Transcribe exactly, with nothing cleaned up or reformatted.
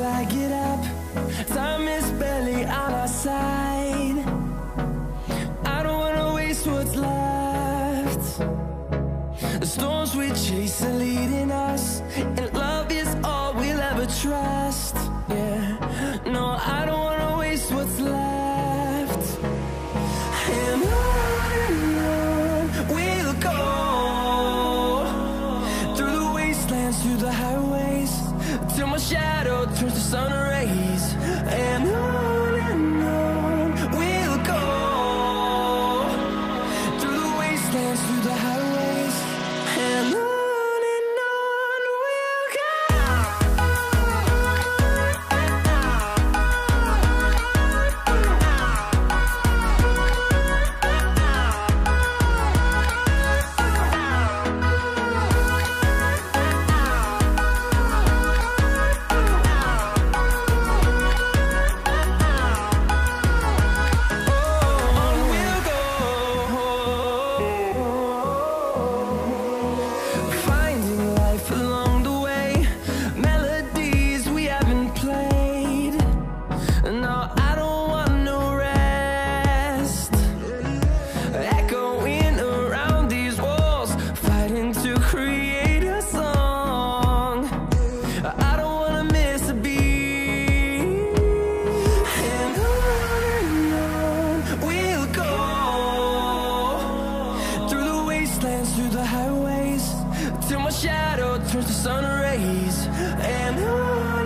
I get up. Time is barely on our side. I don't wanna waste what's left. The storms we chase are leading us, and love is all we'll ever trust. Yeah, no, I don't wanna waste what's left. And on and on we'll go, through the wastelands, through the highways, till my shadow turns to sun rays. And on and on we'll go, through the wastelands, through the highways, and on. Through the highways, till my shadow turns to sun rays. And on